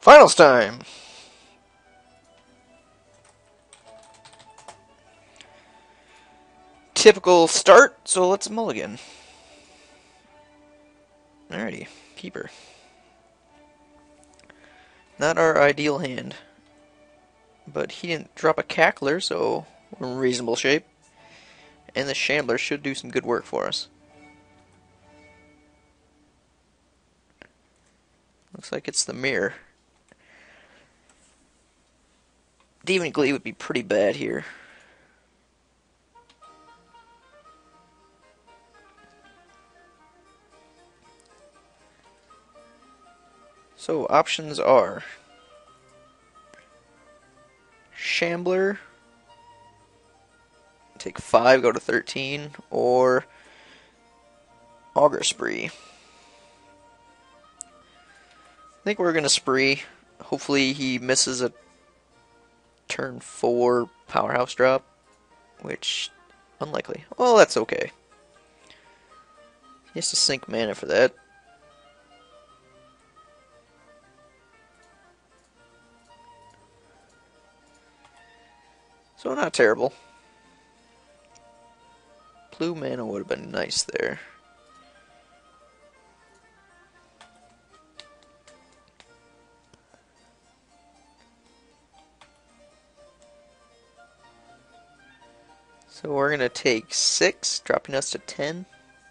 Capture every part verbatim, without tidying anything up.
Finals time! Typical start, so let's mulligan. Alrighty, keeper. Not our ideal hand. But he didn't drop a cackler, so we're in reasonable shape. And the shambler should do some good work for us. Looks like it's the mirror. Demon Glee would be pretty bad here. So options are Shambler, take five, go to thirteen, or Auger Spree. I think we're going to Spree. Hopefully he misses a turn four powerhouse drop, which, unlikely. Well, that's okay. He has to sink mana for that. So not terrible. Blue mana would have been nice there. So we're going to take six, dropping us to ten.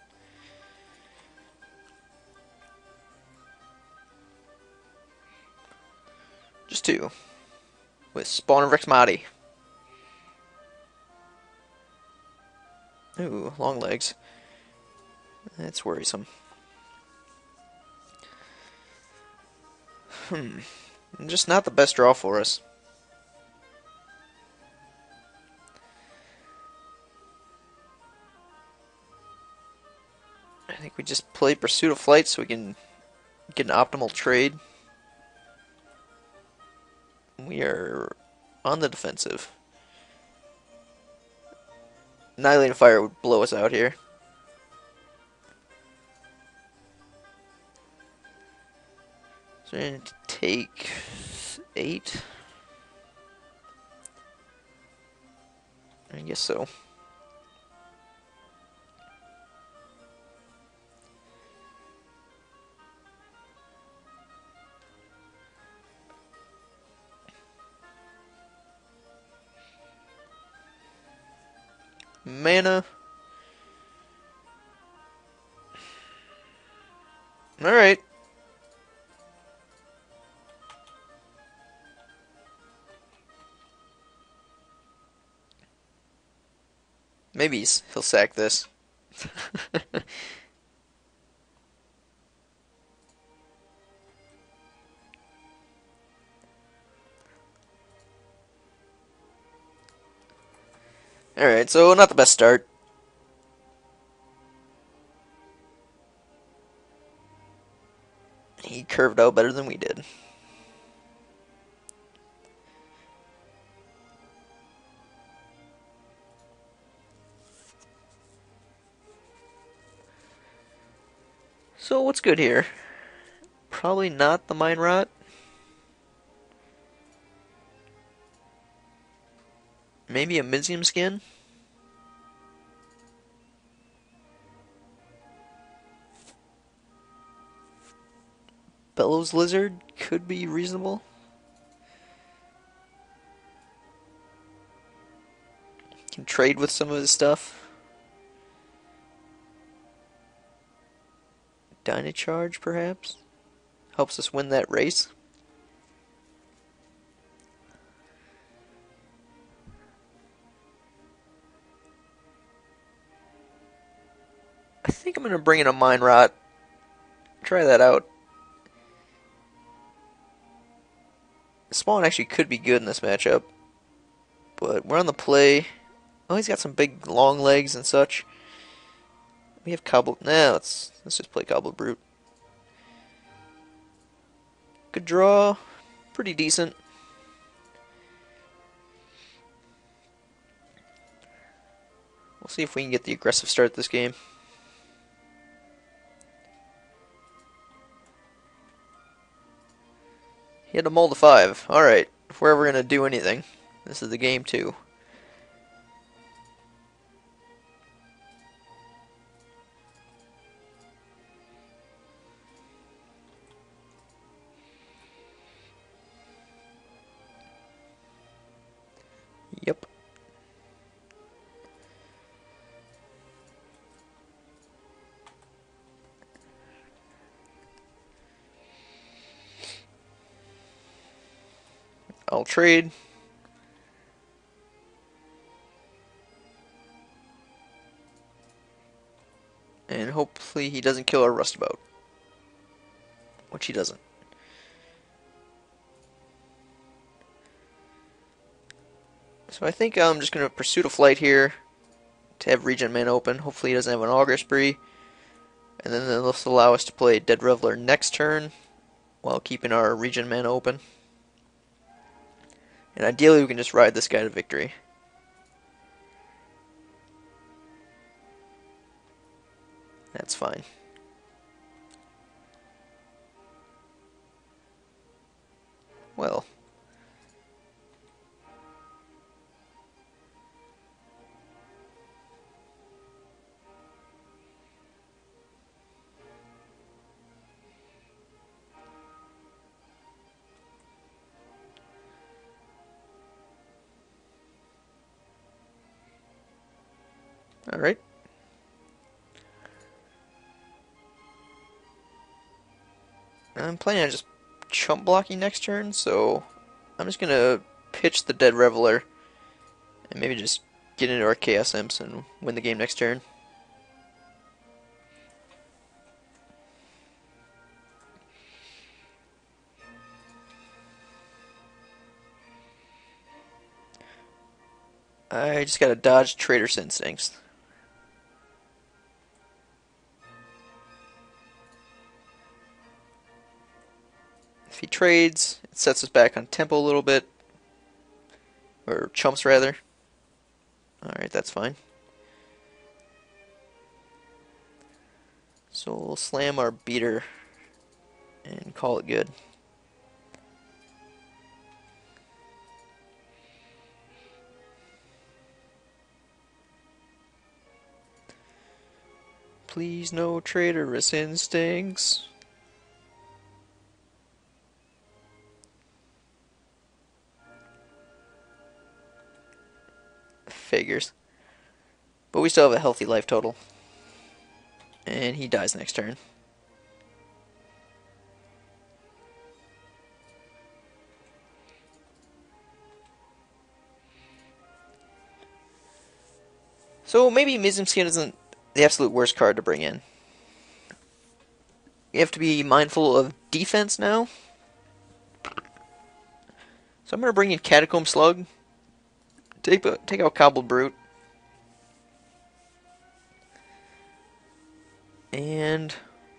Just two. With Spawn of Rexmati. Ooh, long legs. That's worrisome. Hmm. Just not the best draw for us. I think we just play Pursuit of Flight so we can get an optimal trade. We are on the defensive. Annihilating Fire would blow us out here. So we're going to take eight. I guess so. Mana. Alright. Maybe he's, he'll sack this. Alright, so not the best start. He curved out better than we did. So what's good here? Probably not the Mine Rot. Maybe a Mizium Skin? Bellows Lizard could be reasonable. Can trade with some of his stuff. Dynacharge, perhaps? Helps us win that race. I think I'm going to bring in a Mine Rot. Try that out. Spawn actually could be good in this matchup. But we're on the play. Oh, he's got some big long legs and such. We have Cobble. Nah, let's, let's just play Cobble Brute. Good draw. Pretty decent. We'll see if we can get the aggressive start this game. He had to mold a five. Alright, if we're ever going to do anything, this is the game too. Yep. I'll trade. And hopefully he doesn't kill our rustabout. Which he doesn't. So I think I'm just going to Pursuit of Flight here to have Regent Man open. Hopefully he doesn't have an Augur Spree. And then this will allow us to play Dead Reveler next turn while keeping our Regent Man open. And ideally we can just ride this guy to victory. That's fine. Well. Alright. I'm planning on just chump blocking next turn, so I'm just gonna pitch the Dead Reveler and maybe just get into our Chaos Imps and win the game next turn. I just gotta dodge Traitor's Instincts. If he trades, it sets us back on tempo a little bit. Or chumps, rather. Alright, that's fine. So we'll slam our beater and call it good. Please no traitorous instincts. Figures. But we still have a healthy life total. And he dies next turn. So maybe Mizim Skin isn't the absolute worst card to bring in. We have to be mindful of defense now. So I'm going to bring in Catacomb Slug. Take, take out Cobbled Brute. And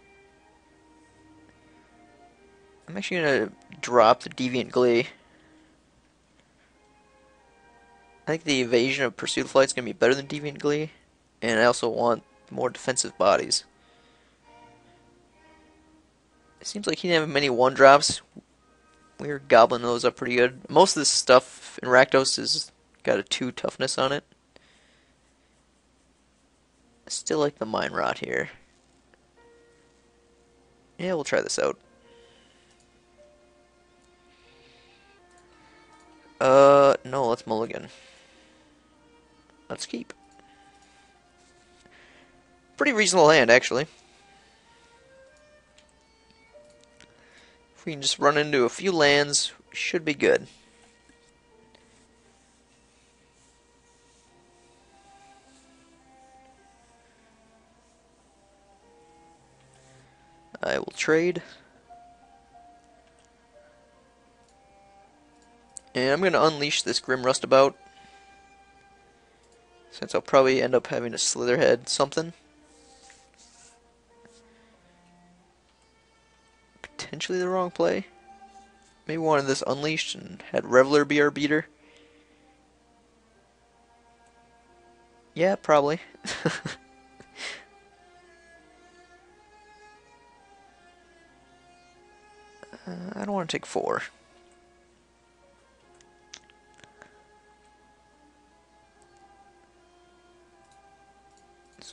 I'm actually going to drop the Deviant Glee. I think the evasion of Pursuit of Flight is going to be better than Deviant Glee. And I also want more defensive bodies. It seems like he didn't have many one-drops. We were gobbling those up pretty good. Most of this stuff in Rakdos has got a two toughness on it. I still like the Mine Rot here. Yeah, we'll try this out. Uh, no, let's mulligan. Let's keep. Pretty reasonable hand, actually. If we can just run into a few lands, we should be good. I will trade. And I'm going to unleash this Grim Rustabout, since I'll probably end up having a Slitherhead something. Potentially the wrong play. Maybe wanted this unleashed and had Reveler be our beater. Yeah, probably. uh, I don't want to take four.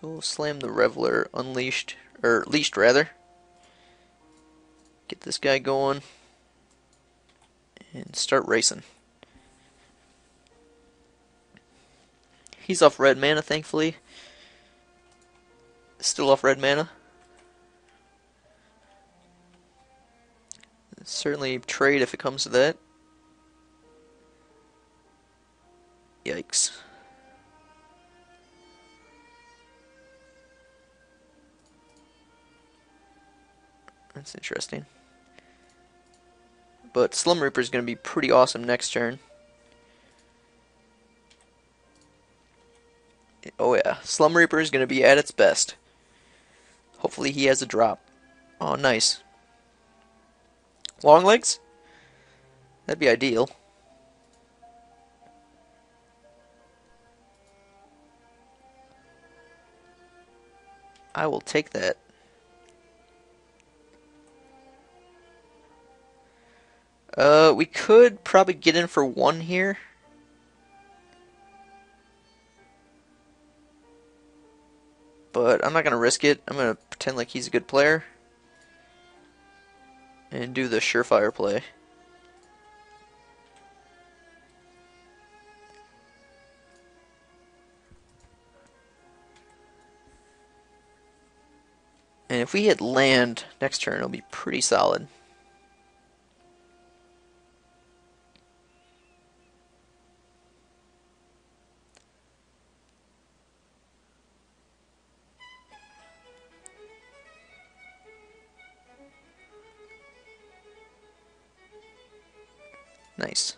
So we'll slam the Reveler unleashed, or leashed rather. Get this guy going. And start racing. He's off red mana, thankfully. Still off red mana. Certainly trade if it comes to that. Yikes. That's interesting. But Slum Reaper is going to be pretty awesome next turn. Oh yeah, Slum Reaper is going to be at its best. Hopefully he has a drop. Oh, nice. Long legs? That'd be ideal. I will take that. Uh, we could probably get in for one here. But I'm not going to risk it. I'm going to pretend like he's a good player. And do the surefire play. And if we hit land next turn, it'll be pretty solid. Nice.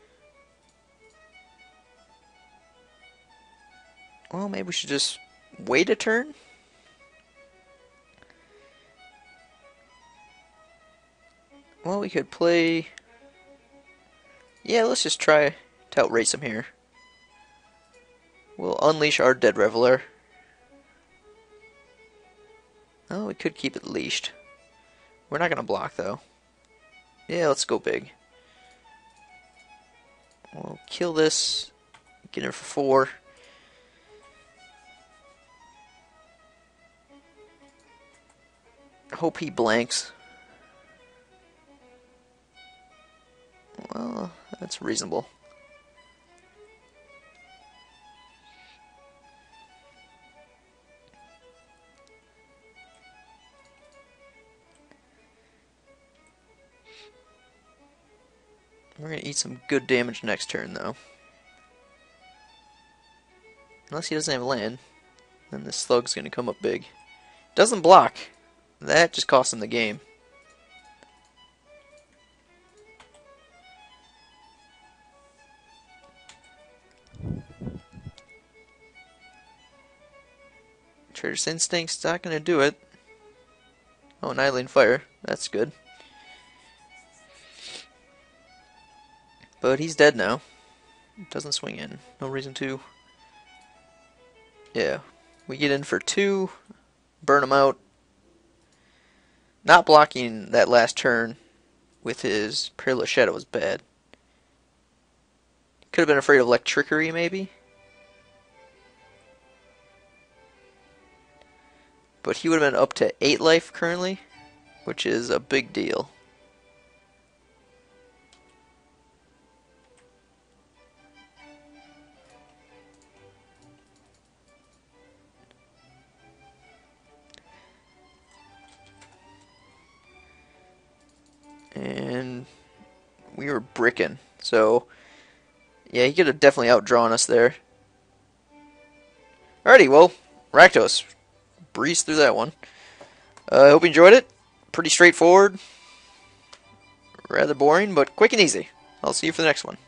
Well, maybe we should just wait a turn. Well, we could play... Yeah, let's just try to outrace him here. We'll unleash our Dead Reveler. Oh, we could keep it leashed. We're not going to block, though. Yeah, let's go big. We'll kill this. Get in for four. Hope he blanks. Well, that's reasonable. We're going to eat some good damage next turn, though. Unless he doesn't have land, then this slug's going to come up big. Doesn't block. That just cost him the game. Trader's Instinct's not going to do it. Oh, Annihilating Fire. That's good. But he's dead now. Doesn't swing in. No reason to. Yeah. We get in for two. Burn him out. Not blocking that last turn with his Perilous Shadow was bad. Could have been afraid of Electrickery, maybe. But he would have been up to eight life currently, which is a big deal. And we were bricking. So, yeah, he could have definitely outdrawn us there. Alrighty, well, Rakdos. Breeze through that one. I uh, hope you enjoyed it. Pretty straightforward. Rather boring, but quick and easy. I'll see you for the next one.